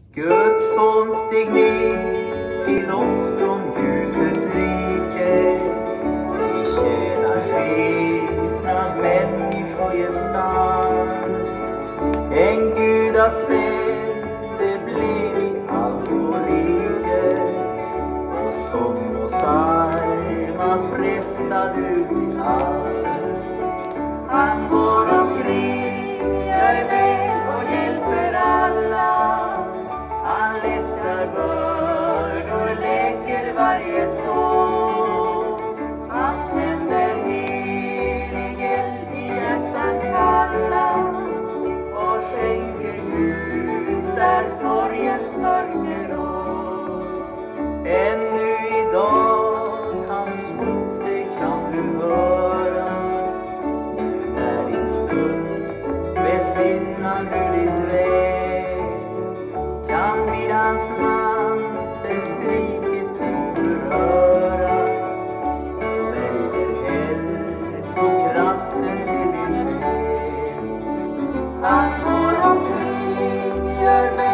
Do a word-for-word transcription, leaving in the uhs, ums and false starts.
Guds son steg ner till oss från ljusets rike. Vi tjänar fina människogestalt. En gudasänd blev i allt vår rike. Och sång och psalma frestad ut i allt. Han går omkring, gör väl och hjälper alla. Han lättar bördor, läker varje sorg. Han tänder helig eld i hjärtan kalla och skänker ljus där sorgens mörker rår. Ännu idag hans fotsteg kan du höra. Nu är din stund, besinna nu ditt väg. Kan vid hans mantel frihet beröra, så väger hälsokraften till din själ. Han går omkring, gör